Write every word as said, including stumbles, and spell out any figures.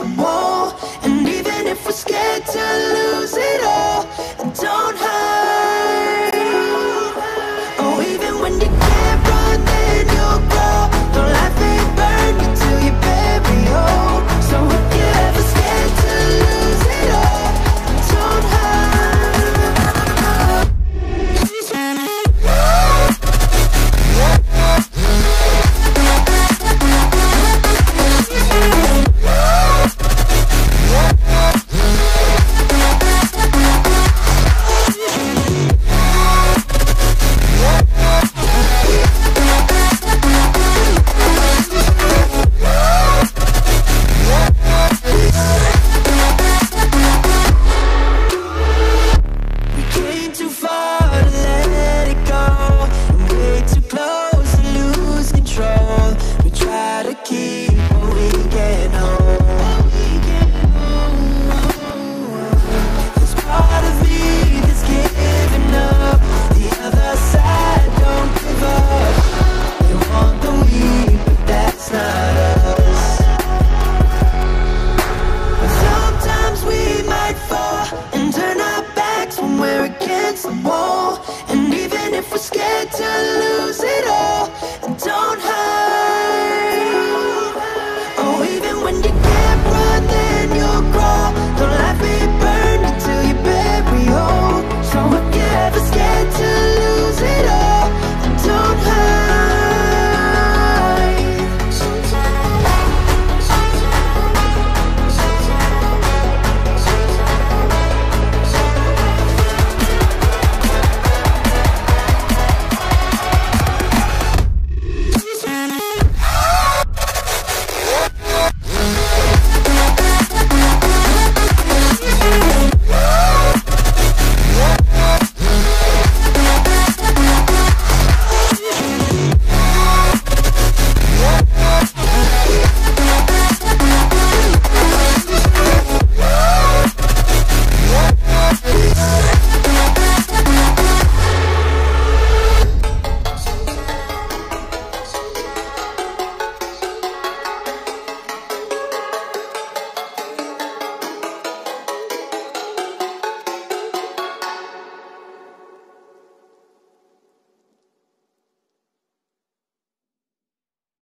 the wall. And even if we're scared to lose it all, don't hide. Oh, even when you can't run, then you'll grow. Don't let me burn you till you bury old. So if you're ever scared to lose it all, don't hide. The wall. And even if we're scared to lose it all,